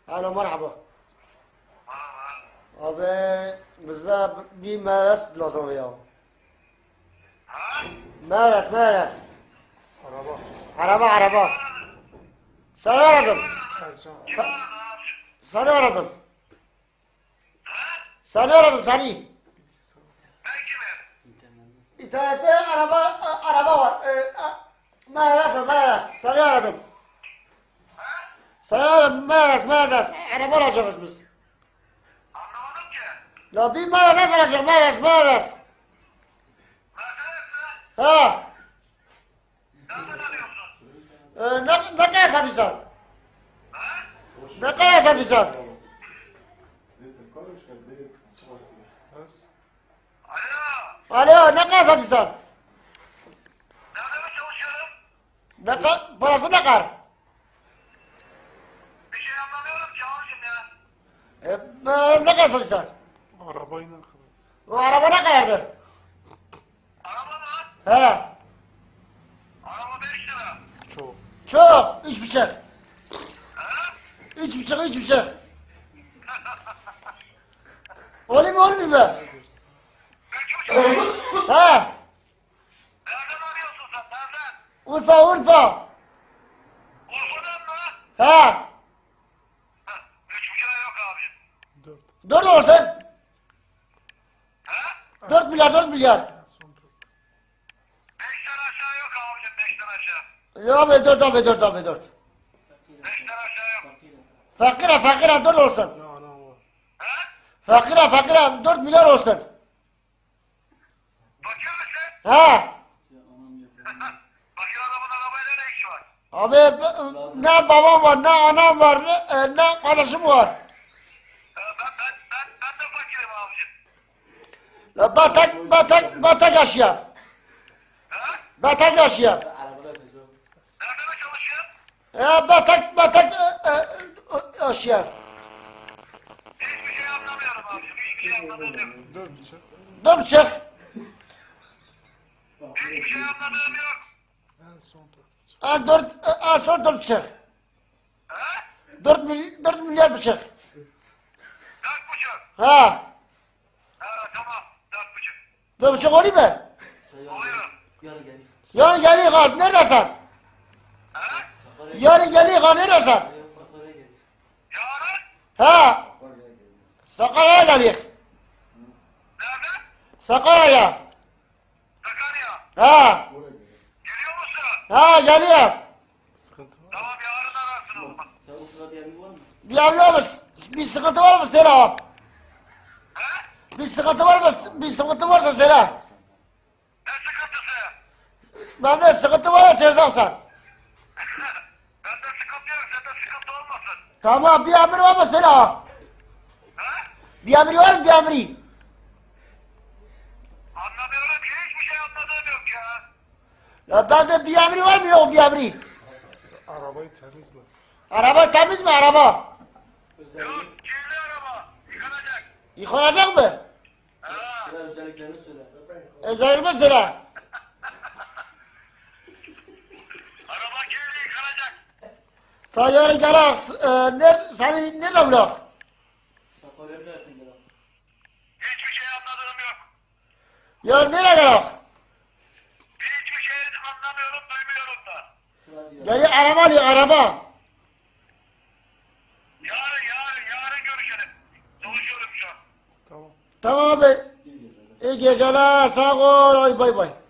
Alo merhaba. Abi bize bir meres lazım ya. Meres. Araba. Seni aradım. Seni aradım. Seni. İnternette araba var. Meres. Seni aradım. Meres. Araba alacağız biz. Anlamadım ki. Ya bir meres alacağım, meres. Ha. Nereden arıyorsun? Ne kadar satıyorsun? Ne kadar satıyorsun? Alo. Alo, ne kadar satıyorsun? Nerede mi çalışıyorum? Parası ne kadar? Bir şey anlamıyorum ki abicim ya. Ne kadar satıyorsun? Arabayla kılıç. O araba ne kadardır? Araba mı? He. Araba 5 lira. Çok. 3,5. He? 3,5. Olmuyor mu? 3,5. He. Nereden arıyorsun sen? Nereden? Urfa. Urfa'dan mı? He. 3,5 yok abicim. 4 olsun. He? 4 milyar. 5'ten aşağı yok abicim. 5'ten aşağı. Ya abi 4. 5'ten aşağı yok. Fakire 4 olsun. Ne anam var. He? Fakire 4 milyar olsun. Bakıyor musun? He. Bakır adamın arabayla ne işi var? Abi ne babam var, ne anam var, ne kardeşim var. Ben de fakirim abicim. Ya batak yaşıyor. He? Batak yaşıyor. Nerede mi çalışıyorsun? Ya batak yaşıyor. Hiçbir şey anlamıyorum abicim. Hiçbir şey anlamıyorum. 4,5. 4,5. Hiçbir şey anladığım yok. En son 4,5. Son 4,5. He? 4 milyar buçuk. 4,5. Ha. Tamam. 4,5. 4,5 oluyor mu? Oluyor. Yarın geliyor kız, neredesin? He? Yarın geliyor kız, neredesin? Yarın? Ha. Sakarya'ya geliyor. Nerede? Sakarya'ya. Sakarya. Ha. Geliyor musun? Ha geliyor. Sıkıntı var. Tamam yarın ararsın o zaman. Bir yavruyormuş. Bir sıkıntı var mı Sera? He? Bir sıkıntı var mı? Bir sıkıntı varsa Sera. Ne sıkıntısı? Bende sıkıntı var ya teyzem sen. Bende sıkıntı yok. Sende sıkıntı olmasın. Tamam bir emir var mı Sera? He? Bir emir var mı bir emri? Anlamıyorum ki. Hiçbir şey anladığım yok ya. Ya bende bir emri var mı yok bir emri? Arabayı temizle. Araba temiz mi araba? Yok. Kirli araba. Yıkanacak. Yıkanacak mı? Ha. Özellikle Sera. Araba kirli yıkanacak. Ta yarın gel seni nerede bırak? Hiçbir şey anladığım yok. Yarın nereye gel? Hiçbir şey anlamıyorum, duymuyorum da. Geliyor araba alıyor araba. Yarın görüşelim. Çalışıyorum şu an. Tamam. Tamam abi. İyi geceler sağ ol. Bay bay.